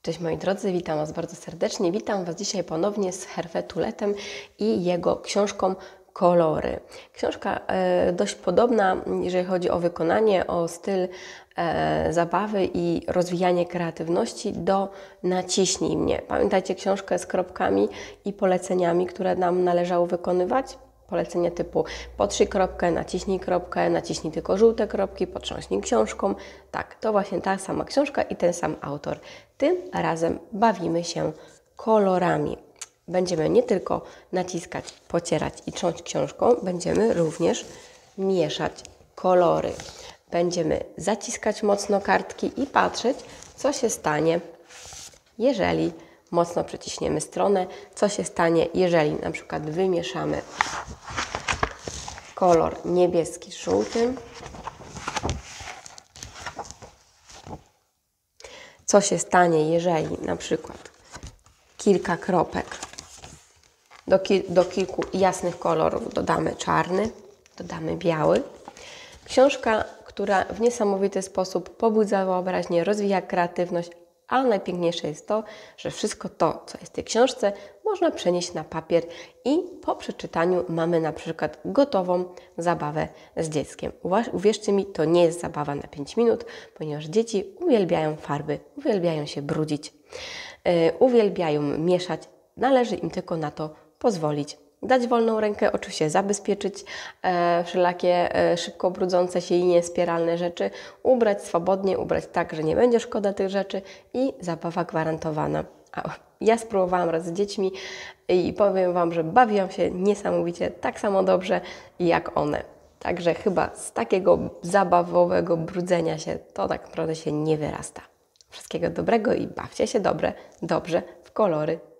Cześć moi drodzy, witam Was bardzo serdecznie. Witam Was dzisiaj ponownie z Herwetuletem i jego książką Kolory. Książka dość podobna, jeżeli chodzi o wykonanie, o styl zabawy i rozwijanie kreatywności do Naciśnij mnie. Pamiętajcie książkę z kropkami i poleceniami, które nam należało wykonywać? Polecenia typu potrzyj kropkę, naciśnij tylko żółte kropki, potrząśnij książką. Tak, to właśnie ta sama książka i ten sam autor. Tym razem bawimy się kolorami. Będziemy nie tylko naciskać, pocierać i trząść książką, będziemy również mieszać kolory. Będziemy zaciskać mocno kartki i patrzeć, co się stanie, jeżeli mocno przyciśniemy stronę, co się stanie, jeżeli na przykład wymieszamy kolor niebieski z żółtym, co się stanie, jeżeli na przykład kilka kropek do kilku jasnych kolorów dodamy czarny, dodamy biały. Książka, która w niesamowity sposób pobudza wyobraźnię, rozwija kreatywność, ale najpiękniejsze jest to, że wszystko to, co jest w tej książce, można przenieść na papier i po przeczytaniu mamy na przykład gotową zabawę z dzieckiem. Uwierzcie mi, to nie jest zabawa na 5 minut, ponieważ dzieci uwielbiają farby, uwielbiają się brudzić, uwielbiają mieszać. Należy im tylko na to pozwolić. Dać wolną rękę, oczywiście zabezpieczyć wszelakie szybko brudzące się i niespiralne rzeczy, ubrać swobodnie, ubrać tak, że nie będzie szkoda tych rzeczy i zabawa gwarantowana. Ja spróbowałam raz z dziećmi i powiem Wam, że bawiłam się niesamowicie tak samo dobrze jak one. Także chyba z takiego zabawowego brudzenia się to tak naprawdę się nie wyrasta. Wszystkiego dobrego i bawcie się dobrze w kolory.